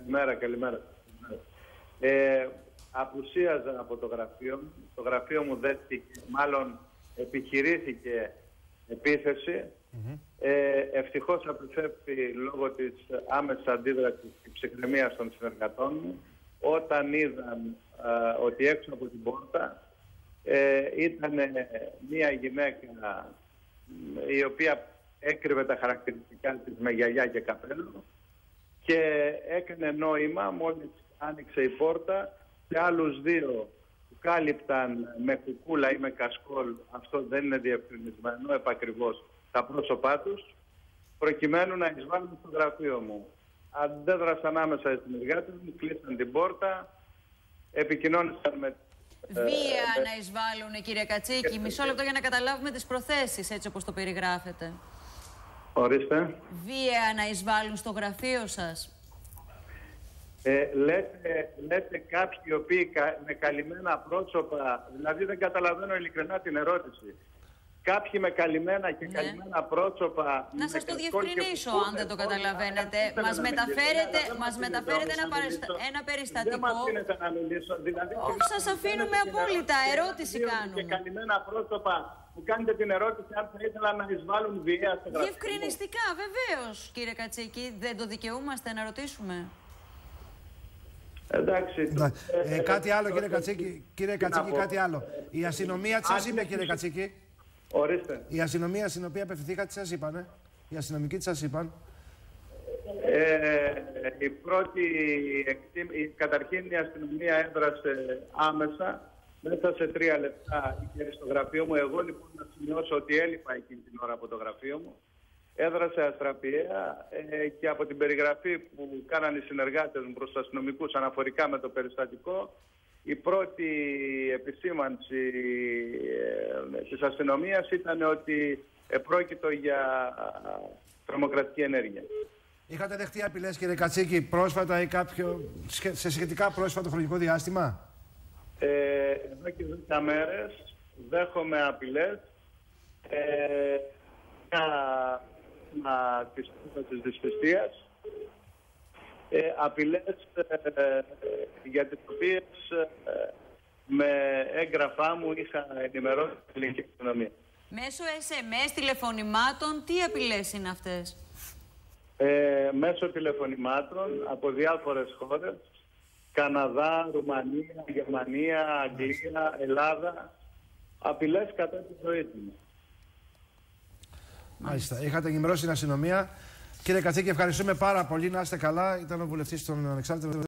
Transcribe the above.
Καλημέρα. Απουσίαζα από το γραφείο μου. Το γραφείο μου δέχτηκε, μάλλον επιχειρήθηκε επίθεση. Ευτυχώς αποφεύθη λόγω της άμεσης αντίδρασης και ψυχραιμίας των συνεργατών μου, όταν είδαν ότι έξω από την πόρτα ήταν μία γυναίκα η οποία έκρυβε τα χαρακτηριστικά της με γυαλιά και καπέλο και έκανε νόημα μόλις άνοιξε η πόρτα σε άλλους δύο που κάλυπταν με κουκούλα ή με κασκόλ, αυτό δεν είναι διευκρινισμένο επακριβώς, τα πρόσωπά τους, προκειμένου να εισβάλλουν στο γραφείο μου. Αντέδρασαν άμεσα οι συνεργάτες μου, κλείσαν την πόρτα, επικοινώνησαν με... Βία να εισβάλλουν, κύριε Κατσίκη. Μισό λεπτό για να καταλάβουμε τις προθέσεις, έτσι όπως το περιγράφετε. Ορίστε. Βία να εισβάλλουν στο γραφείο σας. Λέτε κάποιοι οι οποίοι με καλυμμένα πρόσωπα, δηλαδή δεν καταλαβαίνω ειλικρινά την ερώτηση. Κάποιοι με καλυμμένα και καλυμμένα πρόσωπα... Να σας το διευκρινίσω, αν δεν το καταλαβαίνετε. Μας μεταφέρετε ένα περιστατικό. Δεν μας αφήνετε να μιλήσω. Δηλαδή, όχι, σας αφήνουμε απόλυτα. Ερώτηση κάνουμε. Και καλυμμένα πρόσωπα που κάνετε την ερώτηση αν θα ήθελαν να εισβάλλουν βία στο γραφείο. Διευκρινιστικά, βεβαίως, κύριε Κατσίκη. Δεν το δικαιούμαστε να ρωτήσουμε. Εντάξει. Κάτι άλλο, κύριε Κατσίκη. Κύριε Κατσίκη, κάτι άλλο. Η αστυνομία τι σας είπε, κύριε Κατσίκη? Ορίστε. Η αστυνομία στην οποία απευθυνθήκατε τι σας είπανε? Οι αστυνομικοί τι σας είπαν? Καταρχήν η αστυνομία έδρασε άμεσα, μέσα σε 3 λεπτά είχε στο γραφείο μου. Εγώ λοιπόν να σημειώσω ότι έλειπα εκείνη την ώρα από το γραφείο μου. Έδρασε αστραπιαία και από την περιγραφή που κάνανε οι συνεργάτες μου προς τους αστυνομικούς αναφορικά με το περιστατικό, η πρώτη επισήμανση της αστυνομίας ήταν ότι πρόκειτο για τρομοκρατική ενέργεια. Είχατε δεχτεί απειλές, κύριε Κατσίκη, πρόσφατα ή σε σχετικά πρόσφατο χρονικό διάστημα? Εδώ και 10 μέρες δέχομαι απειλές της δυσπιστίας, απειλές για τις οποίες με έγγραφά μου είχα ενημερώσει την ελληνική αστυνομία. Μέσω SMS, τηλεφωνημάτων, τι απειλές είναι αυτές? Μέσω τηλεφωνημάτων από διάφορες χώρες, Καναδά, Ρουμανία, Γερμανία, Αγγλία, Ελλάδα, απειλές κατά τη ζωή μου. Μάλιστα. Είχατε ενημερώσει την αστυνομία. Κύριε Κατσίκη, ευχαριστούμε πάρα πολύ. Να είστε καλά. Ήταν ο βουλευτής των Ανεξάρτητων.